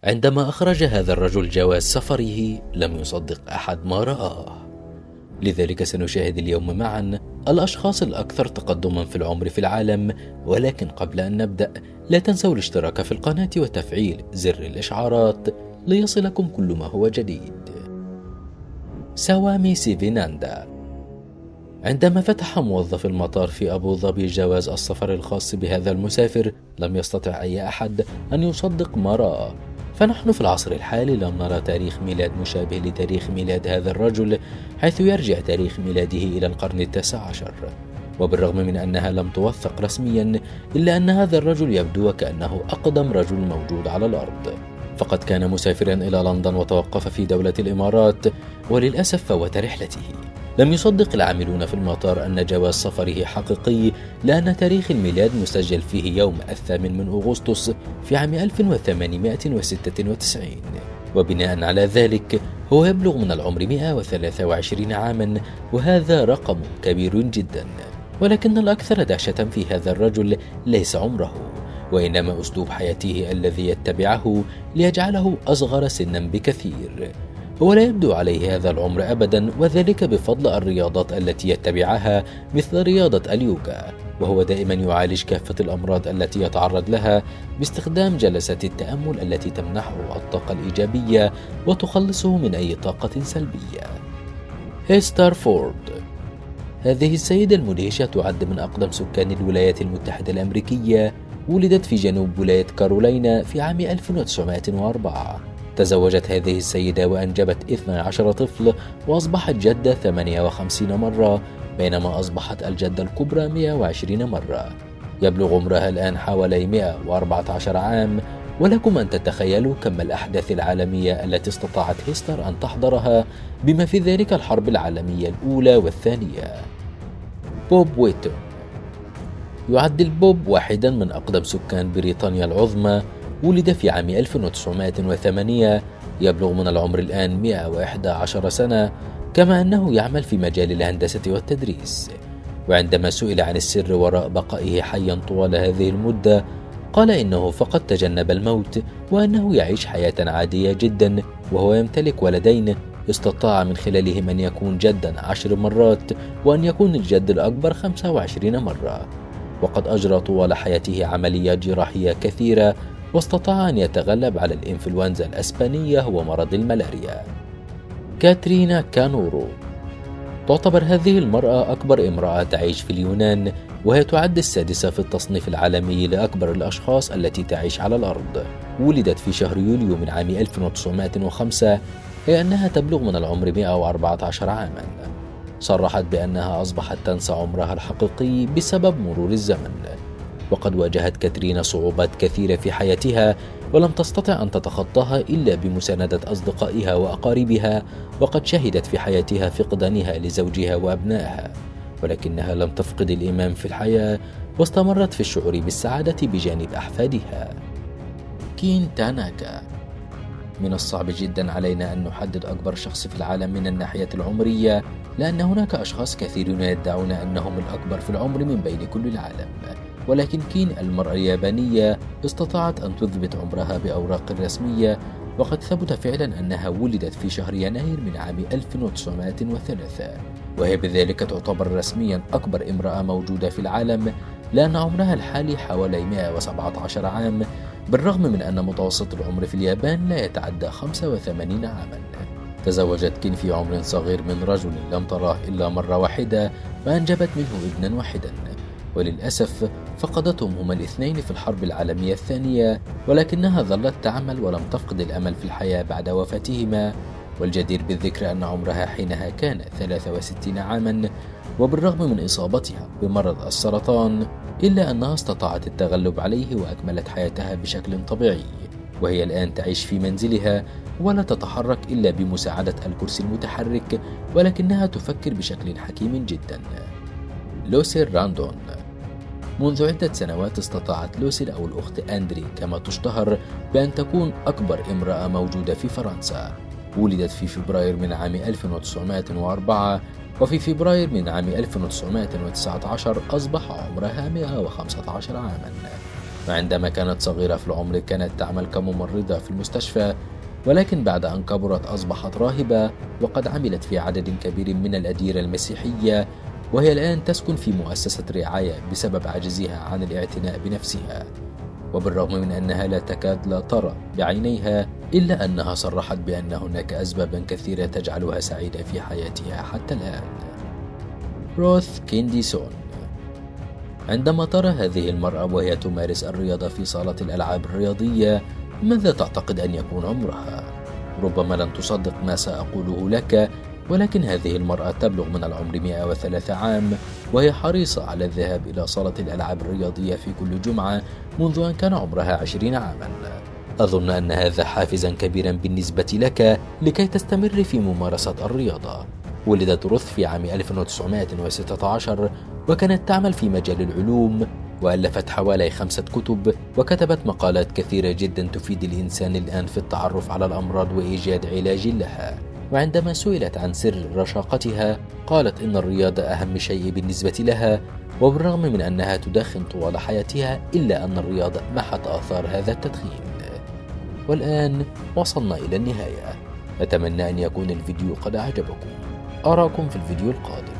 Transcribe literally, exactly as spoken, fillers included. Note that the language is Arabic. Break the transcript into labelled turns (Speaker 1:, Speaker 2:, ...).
Speaker 1: عندما أخرج هذا الرجل جواز سفره لم يصدق أحد ما رآه. لذلك سنشاهد اليوم معا الأشخاص الأكثر تقدما في العمر في العالم، ولكن قبل أن نبدأ لا تنسوا الاشتراك في القناة وتفعيل زر الإشعارات ليصلكم كل ما هو جديد. سوامي سيفيناندا. عندما فتح موظف المطار في أبو ظبي جواز السفر الخاص بهذا المسافر لم يستطع أي أحد أن يصدق ما رأى، فنحن في العصر الحالي لم نرى تاريخ ميلاد مشابه لتاريخ ميلاد هذا الرجل، حيث يرجع تاريخ ميلاده إلى القرن التاسع عشر. وبالرغم من أنها لم توثق رسميا إلا أن هذا الرجل يبدو وكأنه أقدم رجل موجود على الأرض، فقد كان مسافرا إلى لندن وتوقف في دولة الإمارات، وللأسف فوت رحلته. لم يصدق العاملون في المطار أن جواز سفره حقيقي، لأن تاريخ الميلاد مسجل فيه يوم الثامن من أغسطس في عام ألف وثمانمائة وستة وتسعين، وبناء على ذلك هو يبلغ من العمر مئة وثلاثة وعشرين عاما، وهذا رقم كبير جدا. ولكن الأكثر دهشة في هذا الرجل ليس عمره، وإنما أسلوب حياته الذي يتبعه ليجعله أصغر سنا بكثير. هو لا يبدو عليه هذا العمر أبدا، وذلك بفضل الرياضات التي يتبعها مثل رياضة اليوغا، وهو دائما يعالج كافة الأمراض التي يتعرض لها باستخدام جلسات التأمل التي تمنحه الطاقة الإيجابية وتخلصه من أي طاقة سلبية. هيستر فورد. هذه السيدة المدهشة تعد من أقدم سكان الولايات المتحدة الأمريكية. ولدت في جنوب ولاية كارولينا في عام ألف وتسعمائة وأربعة. تزوجت هذه السيدة وأنجبت اثني عشر طفل، وأصبحت جدة ثمانية وخمسين مرة، بينما أصبحت الجدة الكبرى مئة وعشرين مرة. يبلغ عمرها الآن حوالي مئة وأربعة عشر عام، ولكم أن تتخيلوا كم الأحداث العالمية التي استطاعت هيستر أن تحضرها، بما في ذلك الحرب العالمية الأولى والثانية. بوب ويتون. يعد البوب واحدا من أقدم سكان بريطانيا العظمى. ولد في عام ألف وتسعمائة وثمانية. يبلغ من العمر الآن مئة وإحدى عشرة سنة، كما أنه يعمل في مجال الهندسة والتدريس. وعندما سئل عن السر وراء بقائه حيا طوال هذه المدة، قال إنه فقد تجنب الموت، وأنه يعيش حياة عادية جدا، وهو يمتلك ولدين استطاع من خلالهم أن يكون جدا عشر مرات، وأن يكون الجد الأكبر خمسة وعشرين مرة. وقد أجرى طوال حياته عمليات جراحية كثيرة، واستطاع أن يتغلب على الإنفلونزا الأسبانية ومرض الملاريا. كاترينا كانورو. تعتبر هذه المرأة أكبر امرأة تعيش في اليونان، وهي تعد السادسة في التصنيف العالمي لأكبر الأشخاص التي تعيش على الأرض. ولدت في شهر يوليو من عام ألف وتسعمائة وخمسة، أي أنها تبلغ من العمر مئة وأربعة عشر عاما. صرحت بأنها أصبحت تنسى عمرها الحقيقي بسبب مرور الزمن. وقد واجهت كاترينا صعوبات كثيرة في حياتها، ولم تستطع أن تتخطاها إلا بمساندة أصدقائها وأقاربها، وقد شهدت في حياتها فقدانها لزوجها وأبنائها، ولكنها لم تفقد الإيمان في الحياة، واستمرت في الشعور بالسعادة بجانب أحفادها. كين تاناكا. من الصعب جدا علينا أن نحدد أكبر شخص في العالم من الناحية العمرية، لأن هناك أشخاص كثيرون يدعون أنهم الأكبر في العمر من بين كل العالم، ولكن كين المرأة اليابانية استطاعت أن تثبت عمرها بأوراق رسمية، وقد ثبت فعلا أنها ولدت في شهر يناير من عام ألف وتسعمائة وثلاثة، وهي بذلك تعتبر رسميا أكبر امرأة موجودة في العالم، لأن عمرها الحالي حوالي مئة وسبعة عشر عام، بالرغم من أن متوسط العمر في اليابان لا يتعدى خمسة وثمانين عاما. تزوجت كين في عمر صغير من رجل لم تراه إلا مرة واحدة، وأنجبت منه ابنا واحدا، وللأسف فقدتهم هما الاثنين في الحرب العالمية الثانية، ولكنها ظلت تعمل ولم تفقد الأمل في الحياة بعد وفاتهما. والجدير بالذكر أن عمرها حينها كان ثلاثة وستين عاما، وبالرغم من إصابتها بمرض السرطان إلا أنها استطاعت التغلب عليه وأكملت حياتها بشكل طبيعي، وهي الآن تعيش في منزلها ولا تتحرك إلا بمساعدة الكرسي المتحرك، ولكنها تفكر بشكل حكيم جدا. لوسي راندون. منذ عدة سنوات استطاعت لوسي أو الأخت أندري كما تشتهر بأن تكون أكبر امرأة موجودة في فرنسا. ولدت في فبراير من عام ألف وتسعمائة وأربعة، وفي فبراير من عام ألف وتسعمائة وتسعة عشر أصبح عمرها مئة وخمسة عشر عاما. وعندما كانت صغيرة في العمر كانت تعمل كممرضة في المستشفى، ولكن بعد أن كبرت أصبحت راهبة، وقد عملت في عدد كبير من الأديرة المسيحية، وهي الآن تسكن في مؤسسة رعاية بسبب عجزها عن الاعتناء بنفسها. وبالرغم من أنها لا تكاد لا ترى بعينيها، إلا أنها صرحت بأن هناك أسبابا كثيرة تجعلها سعيدة في حياتها حتى الآن. روث كينديسون. عندما ترى هذه المرأة وهي تمارس الرياضة في صالة الألعاب الرياضية، ماذا تعتقد أن يكون عمرها؟ ربما لن تصدق ما سأقوله لك، ولكن هذه المرأة تبلغ من العمر مئة وثلاثة عام، وهي حريصة على الذهاب إلى صالة الألعاب الرياضية في كل جمعة منذ أن كان عمرها عشرين عاما. أظن أن هذا حافزا كبيرا بالنسبة لك لكي تستمر في ممارسة الرياضة. ولدت روث في عام ألف وتسعمائة وستة عشر، وكانت تعمل في مجال العلوم، وألفت حوالي خمسة كتب، وكتبت مقالات كثيرة جدا تفيد الإنسان الآن في التعرف على الأمراض وإيجاد علاج لها. وعندما سئلت عن سر رشاقتها، قالت إن الرياضة أهم شيء بالنسبة لها، وبالرغم من أنها تدخن طوال حياتها إلا أن الرياضة محت آثار هذا التدخين. والآن وصلنا إلى النهاية. أتمنى أن يكون الفيديو قد أعجبكم. أراكم في الفيديو القادم.